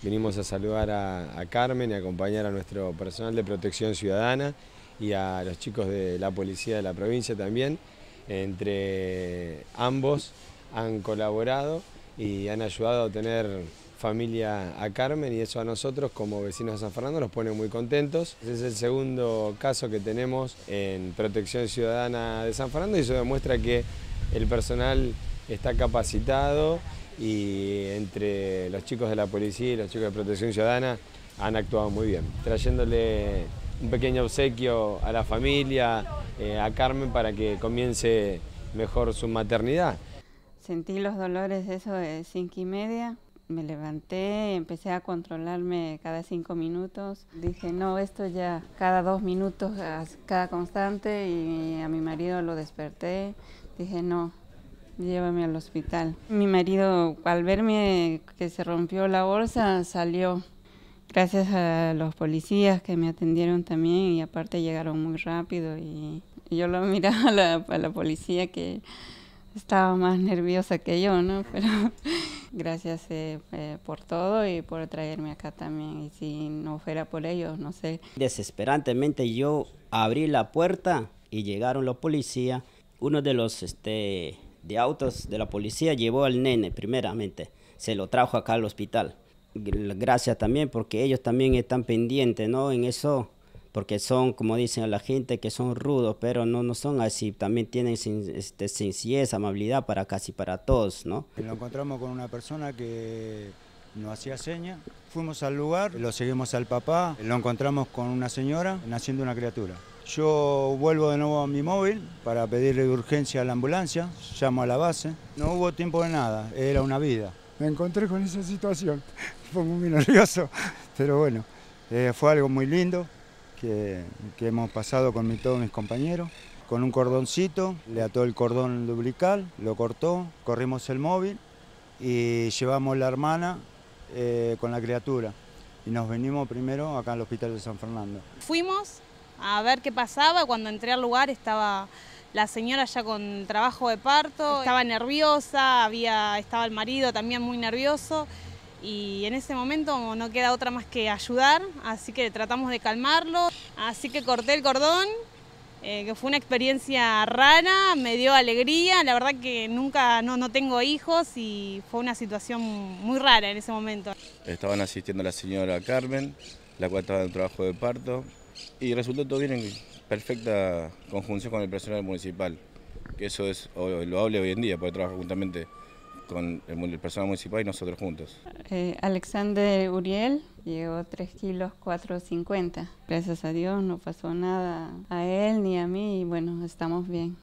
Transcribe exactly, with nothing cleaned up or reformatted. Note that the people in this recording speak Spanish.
Vinimos a saludar a, a Carmen y a acompañar a nuestro personal de protección ciudadana y a los chicos de la policía de la provincia también. Entre ambos han colaborado y han ayudado a tener familia a Carmen, y eso a nosotros como vecinos de San Fernando nos pone muy contentos. Ese es el segundo caso que tenemos en protección ciudadana de San Fernando y eso demuestra que el personal está capacitado, y entre los chicos de la policía y los chicos de protección ciudadana han actuado muy bien, trayéndole un pequeño obsequio a la familia, eh, a Carmen, para que comience mejor su maternidad. Sentí los dolores eso de cinco y media, me levanté, empecé a controlarme cada cinco minutos. Dije, no, esto ya cada dos minutos, cada constante, y a mi marido lo desperté. Dije, no, llévame al hospital. Mi marido, al verme que se rompió la bolsa, salió. Gracias a los policías que me atendieron también, y aparte llegaron muy rápido. Y yo lo miraba a la, a la policía, que estaba más nerviosa que yo, ¿no? Pero gracias eh, eh, por todo y por traerme acá también. Y si no fuera por ellos, no sé. Desesperantemente yo abrí la puerta y llegaron los policías. Uno de los este, de autos de la policía llevó al nene primeramente, se lo trajo acá al hospital. Gracias también porque ellos también están pendientes, ¿no? En eso, porque son, como dicen a la gente, que son rudos, pero no, no son así, también tienen este, sencillez, amabilidad para casi para todos, ¿no? Lo encontramos con una persona que nos hacía señas, fuimos al lugar, lo seguimos al papá, lo encontramos con una señora naciendo una criatura. Yo vuelvo de nuevo a mi móvil para pedirle urgencia a la ambulancia, llamo a la base, no hubo tiempo de nada, era una vida. Me encontré con esa situación, fue muy nervioso, pero bueno, eh, fue algo muy lindo que, que hemos pasado con mi, todos mis compañeros. Con un cordoncito, le ató el cordón umbilical, lo cortó, corrimos el móvil y llevamos la hermana eh, con la criatura. Y nos venimos primero acá al hospital de San Fernando. Fuimos a ver qué pasaba. Cuando entré al lugar estaba la señora ya con trabajo de parto, estaba nerviosa, había, estaba el marido también muy nervioso, y en ese momento no queda otra más que ayudar, así que tratamos de calmarlo, así que corté el cordón, eh, que fue una experiencia rara, me dio alegría, la verdad que nunca, no, no tengo hijos y fue una situación muy rara en ese momento. Estaban asistiendo a la señora Carmen, la cual estaba en trabajo de parto, y resultó todo bien, en perfecta conjunción con el personal municipal, que eso es loable hoy en día, porque trabaja juntamente con el personal municipal y nosotros juntos. Eh, Alexander Uriel llegó tres kilos cuatro cincuenta. Gracias a Dios no pasó nada a él ni a mí, y bueno, estamos bien.